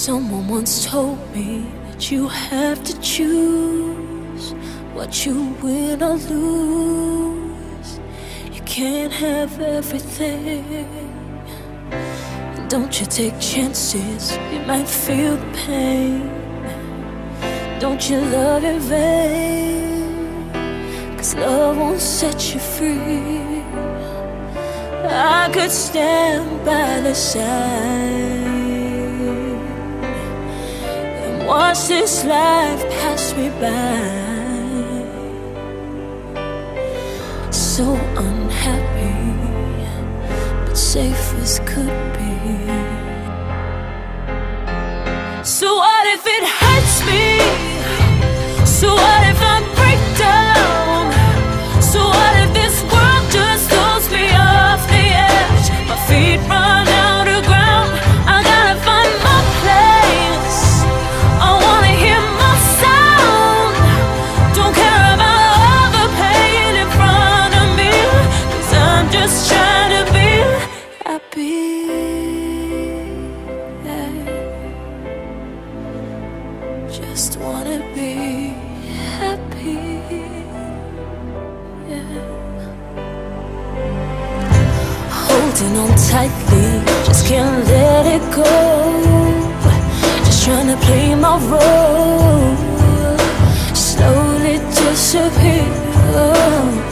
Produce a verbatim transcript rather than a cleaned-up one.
Someone once told me that you have to choose what you win or lose. You can't have everything. Don't you take chances, you might feel the pain. Don't you love in vain, 'cause love won't set you free. I could stand by the side and watch this life pass me by, so unhappy, but safe as could be. So what if it hurts me? So what if I break down? So what if this world just throws me off the edge? My feet run out of ground, I gotta find my place. I wanna hear my sound. Don't care about all the pain in front of me, 'cause I'm just trying to be happy. Just wanna be happy, yeah. Holding on tightly, just can't let it go. Just trying to play my role, slowly disappear.